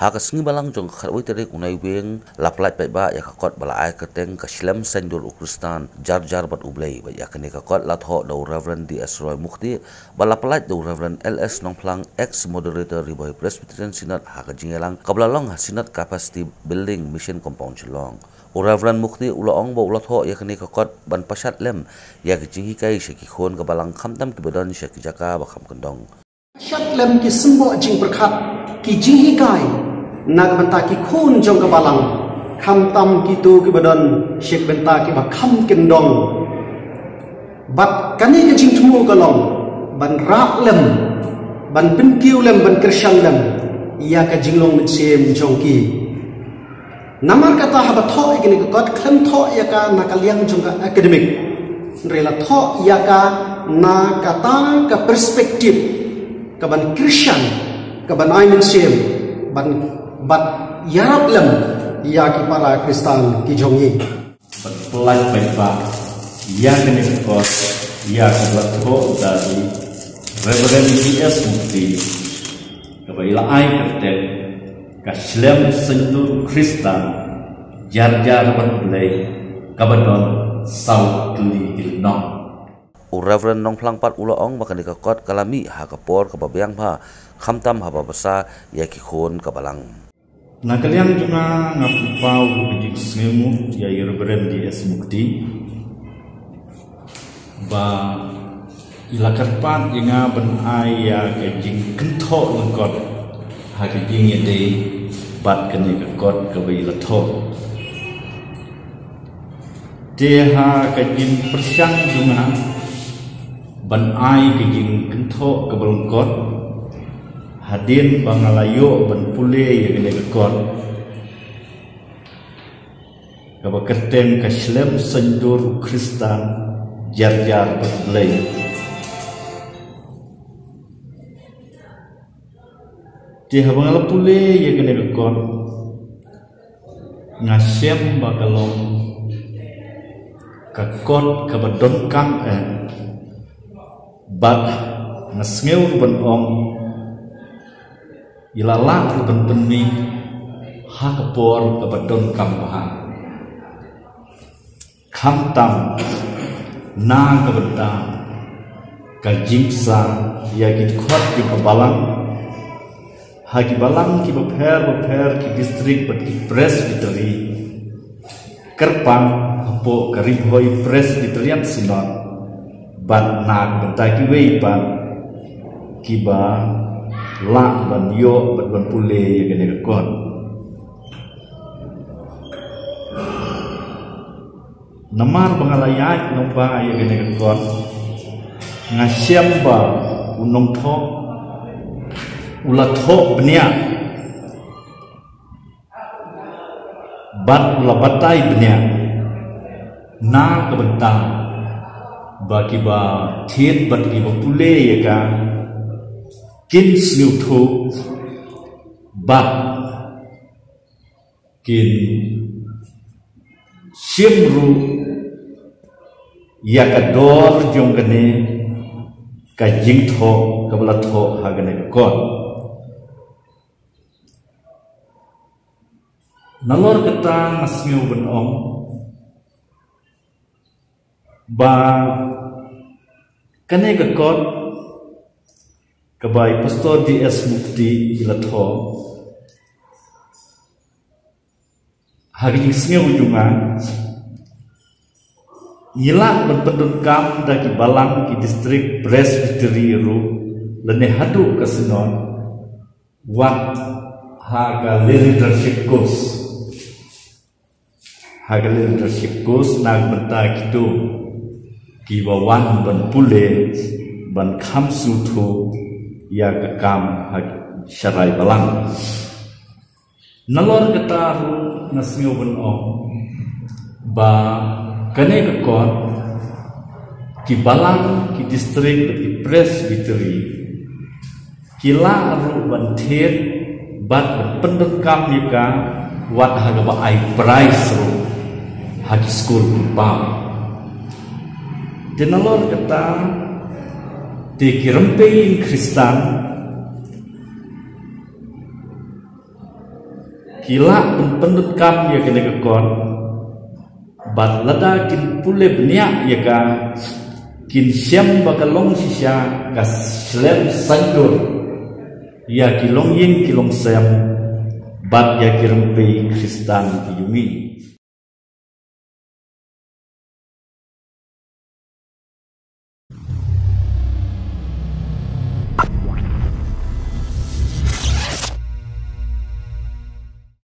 Hakas ngi balang jong kharwai terik unai weng laplai paidbah ya kakot balai kyrteng ka Shlem Saiñdur Khristan jar bat blei ba ya kane kakot la thoh thoh Reverend muktieh balaplai thoh Reverend Nongphlang ExModerator Ribhoi Presbyterian Synod haka jingialang kablalong Synod Capacity Building Mission Compound Shillong. Reverend muktieh ulaong ba ula thoh ya kane kakot ban pasat lem ya jingi kai shaki khon ka balang khamtam ki badan shaki jaka ba kham kendong. Shlem ki sembo jing berkat ki jingi kai nak benta ki khun jong ka balang kham tam ki tu ki badan shek benta ki ba kham kendong bat kani ki jing thumu ka long ban ra lem ban pin kiu lem ban Khristan lem ya ka jinglong mit sem jong ki namar kata ha ba tho igni ka kot khlem tho ya ka na ka liang jong ka academic rela tho ya ka na kata ka perspektif ka ban Khristan ka ban ai min sem ban bat yarap lem ya ki para Khristan ki jongi Pyllait paidbah ya kene ko ya kablatho dari Reverend muktieh kabaila ai kyrteng ka Shlem Saiñdur Khristan jar bat blei kabadon sau tuli ilnong. Reverend Nongphlang pat ulaong makani kakot kalami hakapor kababyang pa khamtam haba basa ya ki khon kabalang. Nakaliang juga ngapau bidik semu ya Reverend muktieh ba ilakar pat inga ban aya ke jing kentho lengkot ha ke jing yede bat kene kakot ke bai latho deha ke jing persyang juga ban ai ke jing kentho ke belengkot hadin bangalayo ban pule ya kene kakot kaba kyrteng ka Shlem Saiñdur Khristan jar bat blei dia bangala pule ya kene kakot ngasem bakalong kakot kabadon kang bat ngasngeu ban ong ilalak ban penni hakapor kabadon kambahan khamtam na kabenta kajimsa ya git khot ki balang hagi balang ki bapher ki district bat ki presbytery kerpang hapo Ribhoi Presbyterian Synod ban na benta ki wei ban ki ba la ban yo ban pule ya gene kon namar bangalayat nomba ya gene kon ngasiam ba unong tho ulat tho bnia bat ula batai bnia na kabentang bagi ba thiet bat ki ba pule ya ka kin sniu thu bat kin simru ya ka dor jong gane ka jing tho ka bala tho ha gane kon nalor kata masngiu ben ong ba kane ka kon kabai pastor muktieh ilatho hari isngiu junga yila berpendun kam daki balang ki distrik presbytery ru lene hadu ka synod wat haga leadership course nag benta kitu ki bawan ban pule ban khamsu thu ya kakam syarai balang nalor kata nasngiu ben ong ba kane kakot ki balang ki distrik ki presbytery kila ru ban thiet bat pendekam yaka wat haga ba ai price ru high school pa denalor kata di kirempe Khristan kila penut kam ya kene kekon bat lada kin pule benia ya ka kin siam bakalong sisya ka Shlem Saiñdur ya kilong yin kilong siam bat ya kirempe Khristan yumi.